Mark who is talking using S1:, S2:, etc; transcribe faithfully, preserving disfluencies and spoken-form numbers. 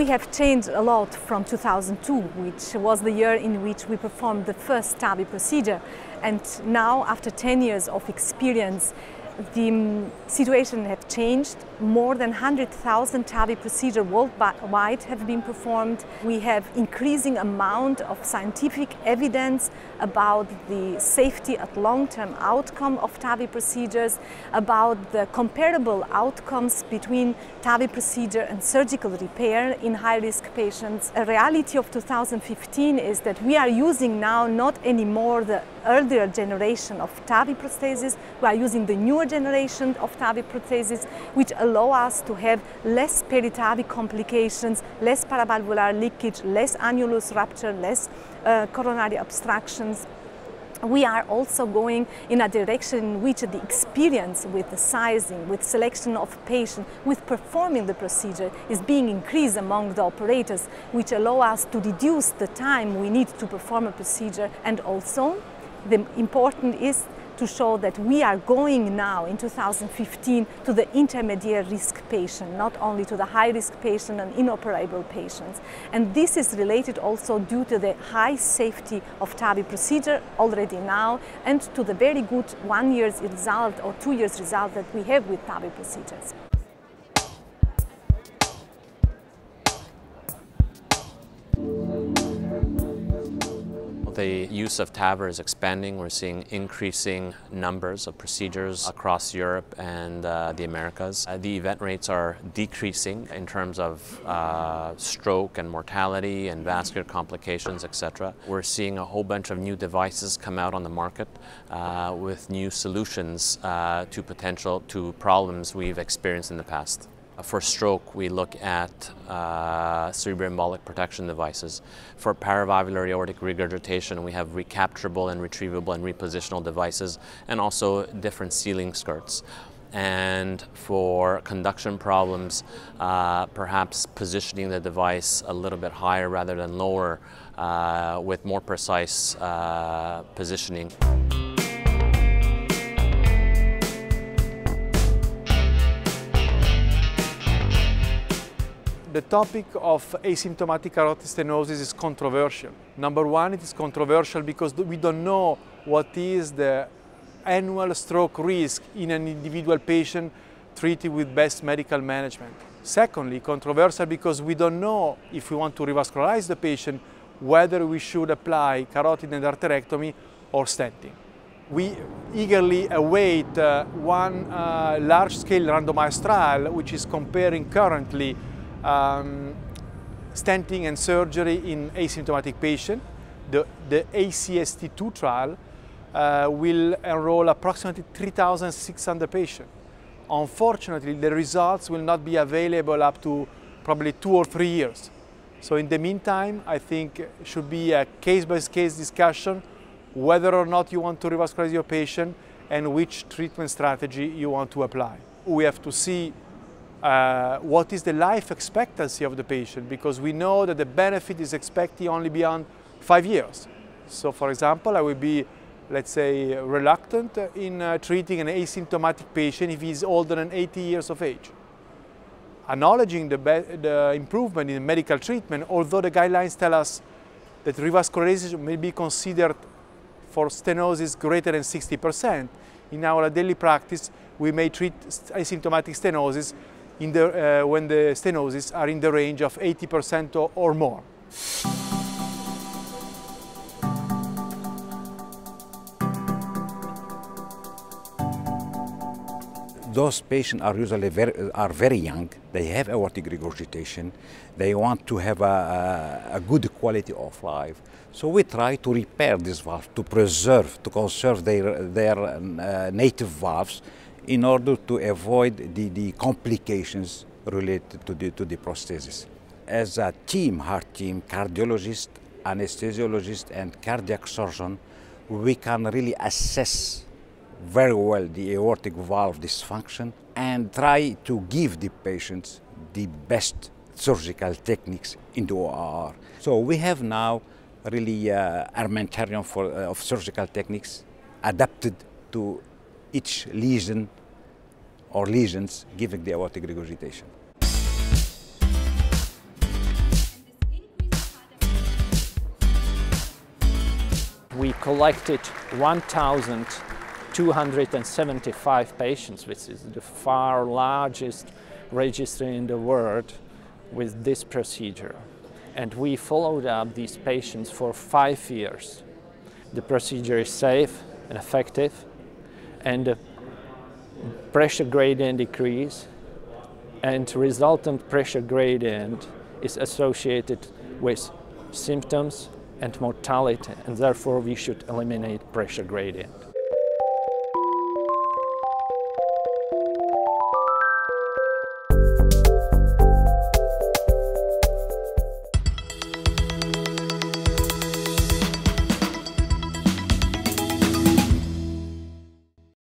S1: have changed a lot from two thousand two, which was the year in which we performed the first TAVI procedure. And now, after ten years of experience, the um, situation has changed. More than one hundred thousand TAVI procedures worldwide have been performed. We have increasing amount of scientific evidence about the safety at long-term outcome of TAVI procedures, about the comparable outcomes between TAVI procedure and surgical repair in high-risk patients. A reality of two thousand fifteen is that we are using now not anymore the earlier generation of TAVI prosthesis, we are using the newer generation of TAVI prosthesis, which allow us to have less peri-TAVI complications, less paravalvular leakage, less annulus rupture, less uh, coronary obstructions. We are also going in a direction in which the experience with the sizing, with selection of patients, with performing the procedure is being increased among the operators, which allow us to reduce the time we need to perform a procedure. And also, the important is to show that we are going now in two thousand fifteen to the intermediate risk patient, not only to the high risk patient and inoperable patients. And this is related also due to the high safety of TAVI procedure already now, and to the very good one year's result or two years result that we have with TAVI procedures.
S2: The use of TAVR is expanding. We're seeing increasing numbers of procedures across Europe and uh, the Americas. Uh, the event rates are decreasing in terms of uh, stroke and mortality and vascular complications, et cetera. We're seeing a whole bunch of new devices come out on the market uh, with new solutions uh, to potential to problems we've experienced in the past. For stroke, we look at uh, cerebroembolic protection devices. For paravalvular aortic regurgitation, we have recapturable and retrievable and repositional devices, and also different sealing skirts. And for conduction problems, uh, perhaps positioning the device a little bit higher rather than lower uh, with more precise uh, positioning.
S3: The topic of asymptomatic carotid stenosis is controversial. Number one, it is controversial because we don't know what is the annual stroke risk in an individual patient treated with best medical management. Secondly, controversial because we don't know, if we want to revascularize the patient, whether we should apply carotid endarterectomy or stenting. We eagerly await uh, one uh, large-scale randomized trial which is comparing currently Um, stenting and surgery in asymptomatic patients. The, the A C S T two trial uh, will enroll approximately three thousand six hundred patients. Unfortunately, the results will not be available up to probably two or three years. So in the meantime, I think it should be a case-by-case discussion whether or not you want to revascularize your patient and which treatment strategy you want to apply. We have to see Uh, what is the life expectancy of the patient, because we know that the benefit is expected only beyond five years. So for example, I would be, let's say, reluctant in uh, treating an asymptomatic patient if he's older than eighty years of age. Acknowledging the, the improvement in medical treatment, although the guidelines tell us that revascularization may be considered for stenosis greater than sixty percent, in our daily practice we may treat asymptomatic stenosis In the, uh, when the stenosis are in the range of eighty percent or, or more.
S4: Those patients are usually very, are very young. They have aortic regurgitation. They want to have a, a good quality of life. So we try to repair this valve, to preserve, to conserve their, their uh, native valves, in order to avoid the, the complications related to the, to the prosthesis. As a team, heart team, cardiologist, anesthesiologist, and cardiac surgeon, we can really assess very well the aortic valve dysfunction and try to give the patients the best surgical techniques in the O R. So we have now really uh, armamentarium for, uh, of surgical techniques adapted to each lesion or lesions giving the aortic regurgitation.
S5: we collected one thousand two hundred seventy-five patients, which is the far largest registry in the world with this procedure. And we followed up these patients for five years. The procedure is safe and effective, and the pressure gradient decrease and resultant pressure gradient is associated with symptoms and mortality, and therefore we should eliminate pressure gradient.